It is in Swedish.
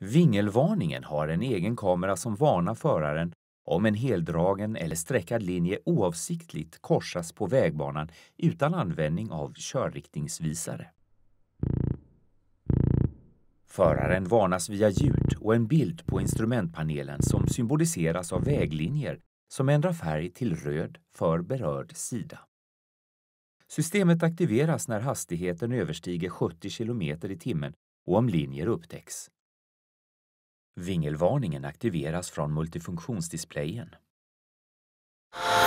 Vingelvarningen har en egen kamera som varnar föraren om en heldragen eller sträckad linje oavsiktligt korsas på vägbanan utan användning av körriktningsvisare. Föraren varnas via ljud och en bild på instrumentpanelen som symboliseras av väglinjer som ändrar färg till röd för berörd sida. Systemet aktiveras när hastigheten överstiger 70 km i timmen och om linjer upptäcks. Vingelvarningen aktiveras från multifunktionsdisplayen.